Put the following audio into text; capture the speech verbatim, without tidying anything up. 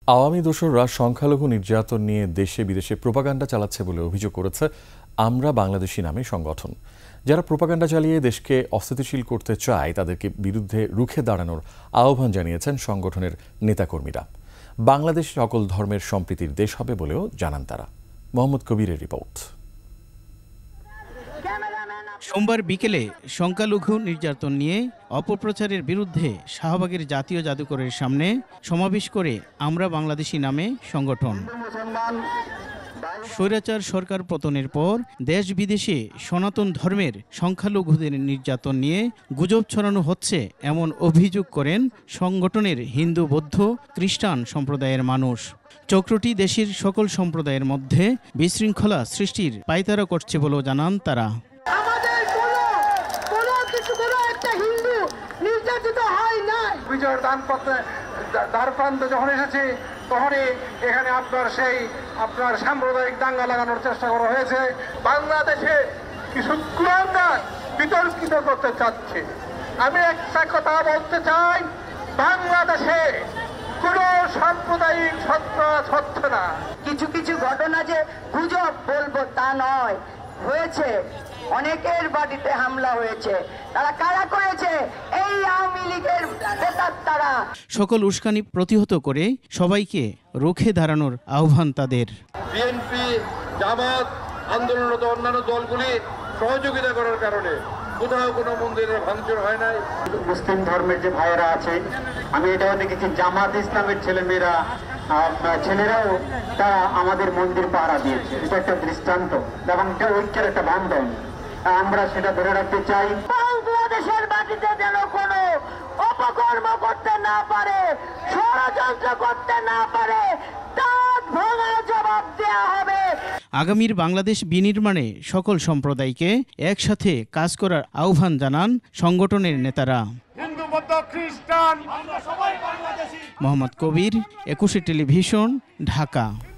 আওয়ামী দোসররা সংখ্যালঘু নির্যাতন নিয়ে দেশে বিদেশে প্রোপাগান্ডা চালাচ্ছে বলে অভিযোগ করেছে আমরা বাংলাদেশি নামে সংগঠন। যারা প্রোপাগান্ডা চালিয়ে দেশকে অস্থিতিশীল করতে চায় তাদেরকে বিরুদ্ধে রুখে দাঁড়ানোর আহ্বান জানিয়েছেন সংগঠনের নেতাকর্মীরা। বাংলাদেশ সকল ধর্মের সম্প্রীতির দেশ হবে বলেও জানান তারা। মোহাম্মদ কবিরের রিপোর্ট। সোমবার বিকেলে সংখ্যালঘু নির্যাতন নিয়ে অপপ্রচারের বিরুদ্ধে শাহবাগের জাতীয় জাদুঘরের সামনে সমাবেশ করে আমরা বাংলাদেশি নামে সংগঠন। স্বৈরাচার সরকার পতনের পর দেশ বিদেশে সনাতন ধর্মের সংখ্যালঘুদের নির্যাতন নিয়ে গুজব ছড়ানো হচ্ছে এমন অভিযোগ করেন সংগঠনের হিন্দু, বৌদ্ধ, খ্রিস্টান সম্প্রদায়ের মানুষ। চক্রটি দেশের সকল সম্প্রদায়ের মধ্যে বিশৃঙ্খলা সৃষ্টির পায়তারা করছে বলেও জানান তারা। বিজয়ের দানপত্রে দ্বারপ্রান্ত যখন এসেছে তখনই এখানে আপনার সেই আপনার সাম্প্রদায়িক দাঙ্গা লাগানোর চেষ্টা করা হয়েছে। বাংলাদেশে কিছু কুলাঙ্গার বিতর্কিত করতে চাচ্ছে। আমি একটা কথা বলতে চাই, বাংলাদেশে কোন সাম্প্রদায়িক সন্ত্রাস হচ্ছে না। কিছু কিছু ঘটনা যে গুজব বলবো তা নয়, হয়েছে। অনেকের বাড়িতে হামলা হয়েছে। তারা কারা করেছে? এই আওয়ামী লীগের নেতা তারা। সকল উস্কানি প্রতিহত করে সবাইকে রুখে দাঁড়ানোর আহ্বান তাদের। বিএনপি, জামাত, আন্দোলনরত অন্যান্য দলগুলি সহযোগিতা করার কারণে কোথাও কোনো মন্দিরের ভাঙচুর হয় নাই। মুসলিম ধর্মের যে ভাইয়েরা আছে, আমি এটাও দেখেছি জামাত ইসলামের ছেলেমেয়েরা ছেলেরাও তারা আমাদের মন্দির পাহারা দিয়েছে। এটা একটা দৃষ্টান্ত এবং এটা ঐক্যের একটা বান্ধন। আমরা সেটা ধরে রাখতে চাই। বাংলাদেশের মাটিতে যেন কোনো অপকর্ম করতে না পারে, ষড়যন্ত্র করতে না পারে, তার ভাঙা জবাব দেওয়া হবে। আগামীর বাংলাদেশ বিনির্মাণে সকল সম্প্রদায়কে একসাথে কাজ করার আহ্বান জানান সংগঠনের নেতারা। হিন্দু, বৌদ্ধ, খ্রিস্টান, আমরা সবাই বাংলাদেশী। মোহাম্মদ কবির, একুশে টেলিভিশন, ঢাকা।